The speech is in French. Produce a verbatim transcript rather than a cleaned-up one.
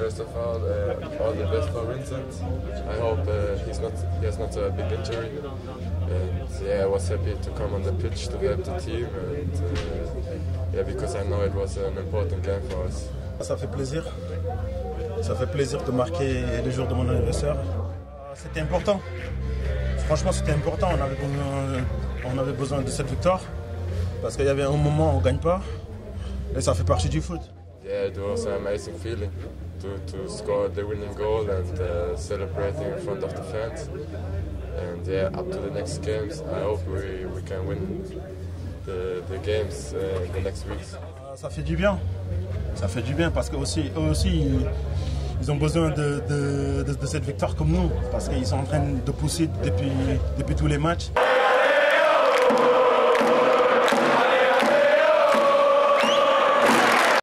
First of all, uh, all the best for Vincent. I hope uh, he's not he has not a big injury. And yeah, I was happy to come on the pitch to help the team. And uh, yeah, because I know it was an important game for us. Ça fait plaisir. Ça fait plaisir de marquer le jour de mon anniversaire. C'était important. Franchement, c'était important. On avait besoin, on avait besoin de cette victoire. Parce qu'il y avait un moment où on ne gagne pas. Et ça fait partie du foot. Yeah, it was an amazing feeling to, to score the winning goal and uh, celebrating in front of the fans. And yeah, up to the next games, I hope we, we can win the, the games uh, in the next weeks. Ça fait du bien. Ça fait du bien parce que aussi, eux aussi, ils ont besoin de, de, de, de cette victoire comme nous. Parce qu'ils sont en train de pousser depuis, depuis tous les matchs.